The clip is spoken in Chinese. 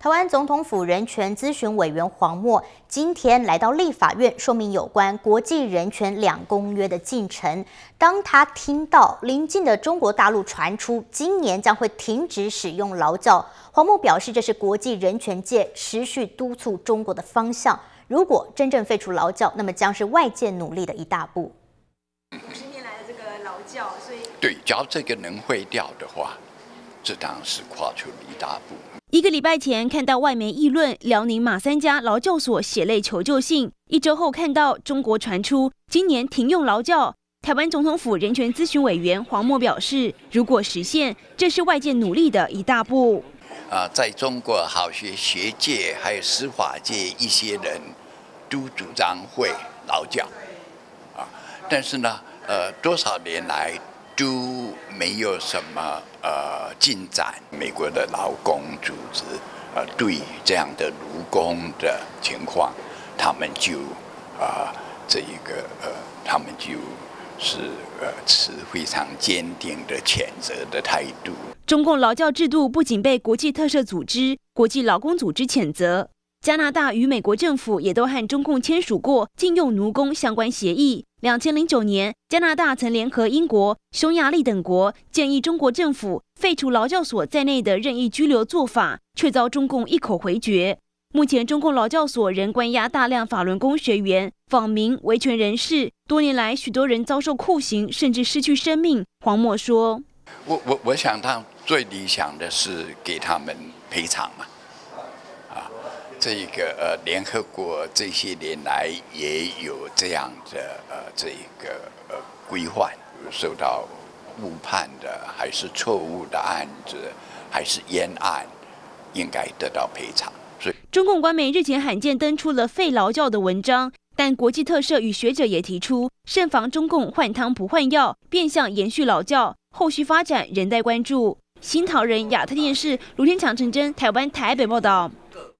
台湾总统府人权咨询委员黄默今天来到立法院说明有关国际人权2公约的进程。当他听到邻近的中国大陆传出今年将会停止使用劳教，黄默表示这是国际人权界持续督促中国的方向。如果真正废除劳教，那么将是外界努力的一大步。 50年来的这个劳教，所以对，只要这个能废掉的话，这当然是跨出了一大步。 1个礼拜前看到外媒议论辽宁马三家劳教所血泪求救信，1周后看到中国传出今年停用劳教。台湾总统府人权咨询委员黄默表示，如果实现，这是外界努力的一大步。 在中国好学界还有司法界一些人都主张会劳教，但是呢，多少年来都没有什么进展。美国的劳工组织对这样的劳工的情况，他们就持非常坚定的谴责的态度。 中共劳教制度不仅被国际特赦组织、国际劳工组织谴责，加拿大与美国政府也都和中共签署过禁用奴工相关协议。2009年，加拿大曾联合英国、匈牙利等国建议中国政府废除劳教所在内的任意拘留做法，却遭中共一口回绝。目前，中共劳教所仍关押大量法轮功学员、访民、维权人士，多年来许多人遭受酷刑，甚至失去生命。黄默说：“ 我想他最理想的是给他们赔偿嘛，这个联合国这些年来也有这样的规范，受到误判的还是错误的案子，还是冤案，应该得到赔偿。” 中共官媒日前罕见登出了废劳教的文章，但国际特赦与学者也提出，慎防中共换汤不换药，变相延续劳教，后续发展仍待关注。新桃人亚特电视卢天强、陈真，台湾台北报道。